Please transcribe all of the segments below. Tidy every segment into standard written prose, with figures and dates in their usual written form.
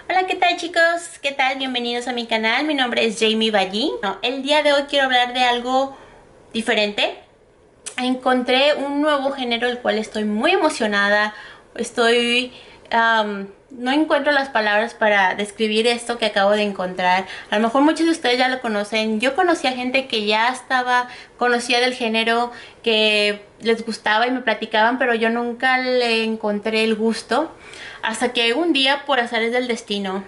Hola, ¿qué tal chicos? ¿Qué tal? Bienvenidos a mi canal. Mi nombre es Jamie Ballín. El día de hoy quiero hablar de algo diferente. Encontré un nuevo género el cual estoy muy emocionada. No encuentro las palabras para describir esto que acabo de encontrar. A lo mejor muchos de ustedes ya lo conocen. Yo conocí a gente que ya conocía del género, que les gustaba y me platicaban, pero yo nunca le encontré el gusto. Hasta que un día, por azares del destino,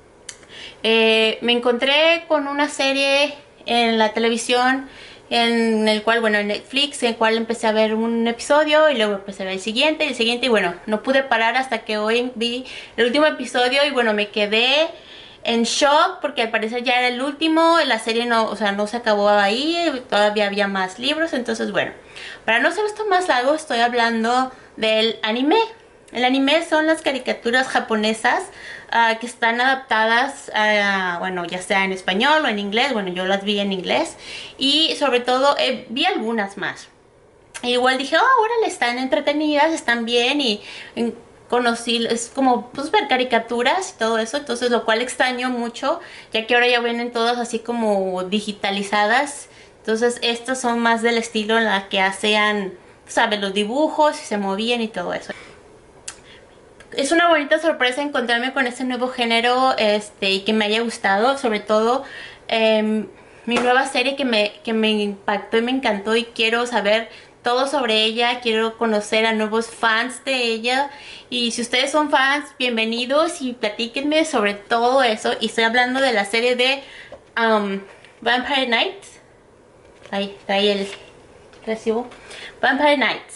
me encontré con una serie en la televisión en el cual, bueno, en Netflix, en el cual empecé a ver un episodio y luego empecé a ver el siguiente y el siguiente y bueno, no pude parar hasta que hoy vi el último episodio y bueno, me quedé en shock porque al parecer ya era el último, la serie no, o sea, no se acabó ahí, todavía había más libros, entonces bueno, para no hacer esto más largo, estoy hablando del anime. El anime son las caricaturas japonesas que están adaptadas a, bueno, ya sea en español o en inglés. Bueno, yo las vi en inglés y sobre todo vi algunas más. Igual dije, oh, órale, están entretenidas, están bien conocí, es como pues ver caricaturas y todo eso, entonces lo cual extraño mucho, ya que ahora ya vienen todas así como digitalizadas. Entonces estas son más del estilo en la que hacían, ¿sabes? Los dibujos y se movían y todo eso. Es una bonita sorpresa encontrarme con este nuevo género y que me haya gustado, sobre todo mi nueva serie que me impactó y me encantó y quiero saber todo sobre ella, quiero conocer a nuevos fans de ella y si ustedes son fans, bienvenidos y platíquenme sobre todo eso. Y estoy hablando de la serie de Vampire Nights. Ahí está ahí el recibo. Vampire Nights.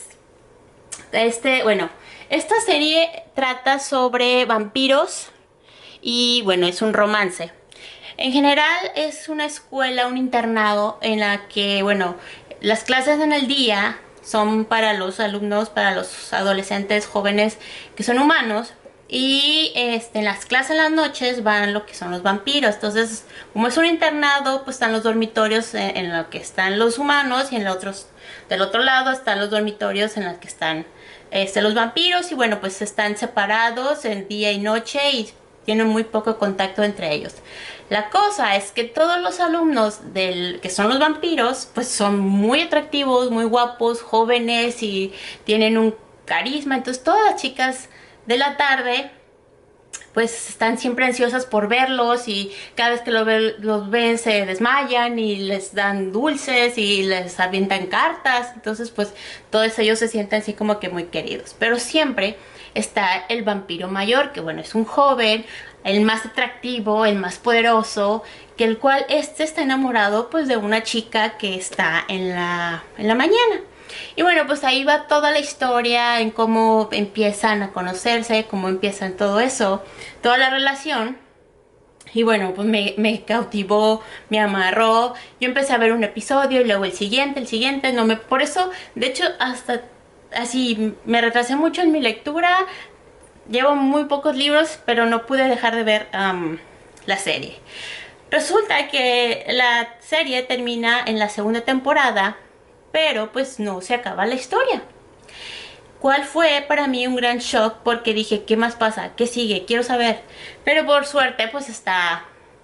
Bueno, esta serie trata sobre vampiros y bueno, es un romance. En general es una escuela, un internado en la que, bueno, las clases en el día son para los alumnos, para los adolescentes jóvenes que son humanos y en las clases en las noches van lo que son los vampiros. Entonces, como es un internado, pues están los dormitorios en los que están los humanos y del otro lado están los dormitorios en los que están los vampiros y bueno, pues están separados en día y noche y tienen muy poco contacto entre ellos. La cosa es que todos los alumnos que son los vampiros, pues son muy atractivos, muy guapos, jóvenes y tienen un carisma. Entonces todas las chicas de la tarde pues están siempre ansiosas por verlos y cada vez que los ven se desmayan y les dan dulces y les avientan cartas. Entonces pues todos ellos se sienten así como que muy queridos. Pero siempre está el vampiro mayor, que bueno, es un joven, el más atractivo, el más poderoso, que el cual está enamorado pues de una chica que está en la mañana. Y bueno, pues ahí va toda la historia en cómo empiezan a conocerse, cómo empiezan todo eso, toda la relación. Y bueno, pues me cautivó, me amarró. Yo empecé a ver un episodio y luego el siguiente, por eso, de hecho, hasta así me retrasé mucho en mi lectura. Llevo muy pocos libros, pero no pude dejar de ver la serie. Resulta que la serie termina en la segunda temporada, pero pues no se acaba la historia. ¿Cuál fue para mí un gran shock? Porque dije, ¿qué más pasa? ¿Qué sigue? Quiero saber. Pero por suerte pues está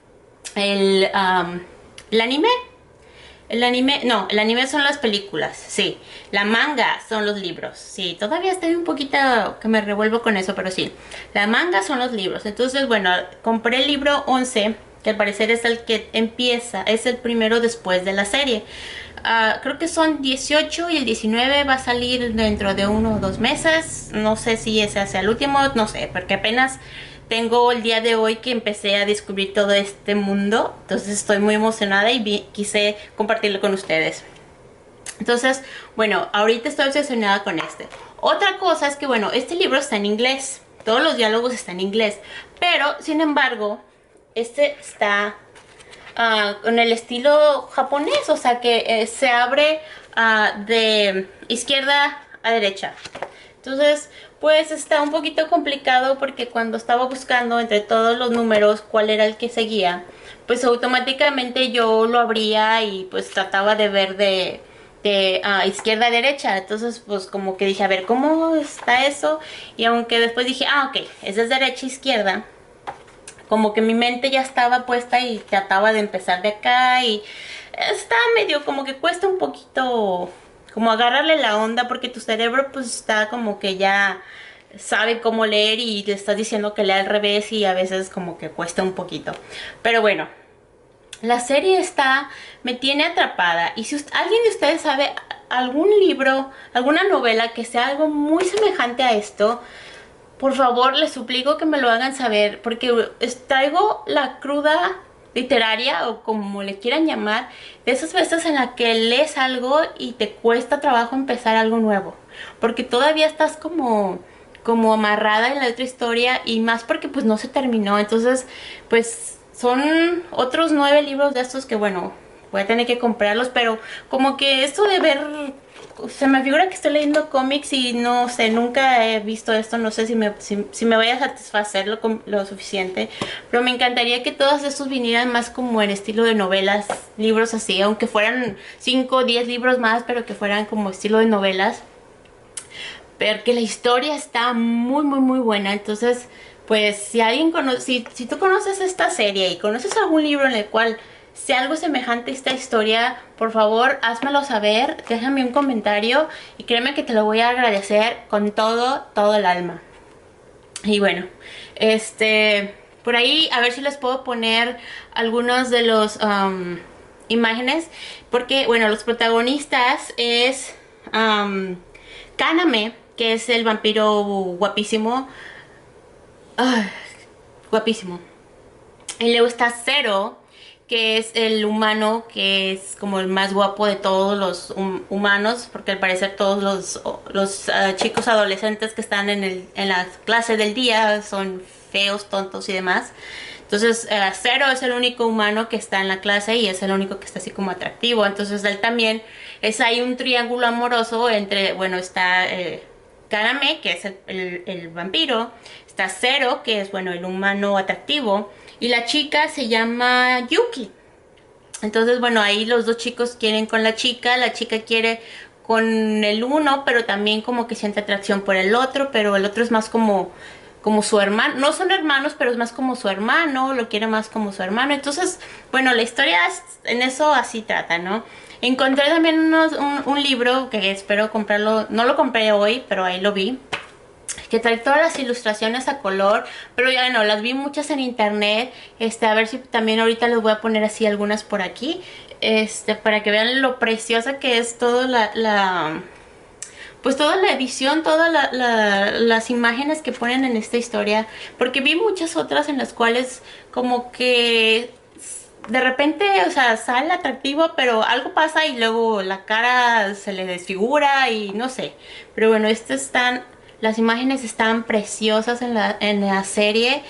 el anime. El anime son las películas, sí. La manga son los libros, sí. Todavía estoy un poquito que me revuelvo con eso, pero sí. La manga son los libros. Entonces, bueno, compré el libro 11, que al parecer es el que empieza, es el primero después de la serie. Creo que son 18 y el 19 va a salir dentro de 1 o 2 meses. No sé si ese sea el último, no sé, porque apenas tengo el día de hoy que empecé a descubrir todo este mundo. Entonces estoy muy emocionada y quise compartirlo con ustedes. Entonces, bueno, ahorita estoy obsesionada con este. Otra cosa es que, bueno, este libro está en inglés. Todos los diálogos están en inglés. Pero, sin embargo, este está con el estilo japonés. O sea que se abre de izquierda a derecha. Entonces, pues está un poquito complicado porque cuando estaba buscando entre todos los números cuál era el que seguía, pues automáticamente yo lo abría y pues trataba de ver de izquierda a derecha. Entonces pues como que dije, a ver, ¿cómo está eso? Y aunque después dije, ok, es de derecha a izquierda, como que mi mente ya estaba puesta y trataba de empezar de acá y está medio como que cuesta un poquito como agarrarle la onda porque tu cerebro pues está como que ya sabe cómo leer y le estás diciendo que lea al revés y a veces como que cuesta un poquito. Pero bueno, la serie me tiene atrapada y si alguien de ustedes sabe algún libro, alguna novela que sea algo muy semejante a esto, por favor les suplico que me lo hagan saber porque traigo la cruda literaria o como le quieran llamar, de esas veces en las que lees algo y te cuesta trabajo empezar algo nuevo porque todavía estás como amarrada en la otra historia y más porque pues no se terminó. Entonces pues son otros 9 libros de estos que bueno, voy a tener que comprarlos, pero como que esto de ver, se me figura que estoy leyendo cómics y no sé, nunca he visto esto, no sé si me vaya a satisfacer lo suficiente, pero me encantaría que todos estos vinieran más como en estilo de novelas, libros así, aunque fueran 5 o 10 libros más, pero que fueran como estilo de novelas, porque la historia está muy buena. Entonces pues si alguien conoce, si tú conoces esta serie y conoces algún libro en el cual sea algo semejante a esta historia, por favor házmelo saber, déjame un comentario y créeme que te lo voy a agradecer con todo el alma. Y bueno, por ahí a ver si les puedo poner algunos de los imágenes, porque bueno, los protagonistas es Kaname, que es el vampiro guapísimo. Ay, guapísimo. Y luego está Zero, que es el humano que es como el más guapo de todos los humanos, porque al parecer todos los chicos adolescentes que están en la clase del día son feos, tontos y demás. Entonces Zero es el único humano que está en la clase y es el único que está así como atractivo. Entonces él también hay un triángulo amoroso entre, bueno, está Kaname, que es el vampiro, está Zero, que es, bueno, el humano atractivo, y la chica se llama Yuki. Entonces, bueno, ahí los dos chicos quieren con la chica quiere con el uno, pero también como que siente atracción por el otro, pero el otro es más como su hermano, no son hermanos, pero es más como su hermano, lo quiere más como su hermano. Entonces, bueno, la historia en eso así trata, ¿no? Encontré también un libro que espero comprarlo, no lo compré hoy, pero ahí lo vi, que trae todas las ilustraciones a color, pero ya no, las vi muchas en internet, a ver si también ahorita les voy a poner así algunas por aquí, para que vean lo preciosa que es toda pues toda la edición, todas las imágenes que ponen en esta historia, porque vi muchas otras en las cuales como que de repente, o sea, sale atractivo, pero algo pasa y luego la cara se le desfigura y no sé. Pero bueno, las imágenes están preciosas en la serie.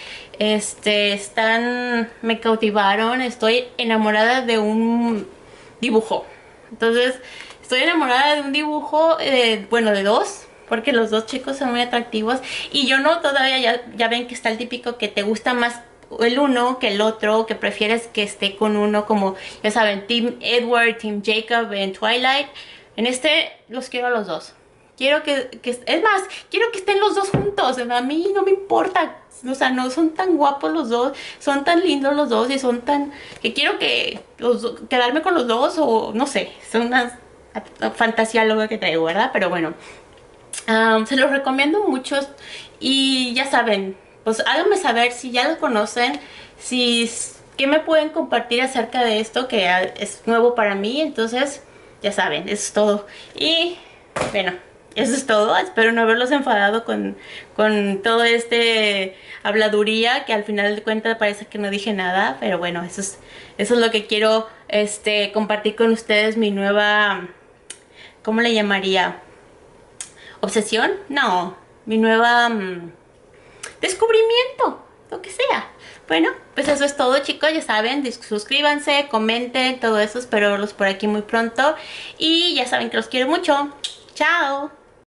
Me cautivaron. Estoy enamorada de un dibujo. Entonces, estoy enamorada de un dibujo, bueno, de dos, porque los dos chicos son muy atractivos. Y yo no, todavía ya ven que está el típico que te gusta más el uno que el otro, que prefieres que esté con uno, como ya saben, Team Edward, Team Jacob en Twilight. En los quiero a los dos. Quiero es más, quiero que estén los dos juntos. A mí no me importa, o sea, no son tan guapos los dos, son tan lindos los dos y son tan, que quiero quedarme con los dos, o no sé, son una fantasía loca que traigo, ¿verdad? Pero bueno, se los recomiendo mucho y ya saben, pues háganme saber si ya lo conocen, qué me pueden compartir acerca de esto que es nuevo para mí. Entonces ya saben, eso es todo. Y bueno, eso es todo. Espero no haberlos enfadado con todo habladuría, que al final de cuentas parece que no dije nada. Pero bueno, eso es lo que quiero compartir con ustedes, mi nueva, ¿cómo le llamaría? ¿Obsesión? No, mi nueva descubrimiento, lo que sea. Bueno, pues eso es todo, chicos. Ya saben, suscríbanse, comenten, todo eso. Espero verlos por aquí muy pronto. Y ya saben que los quiero mucho. Chao.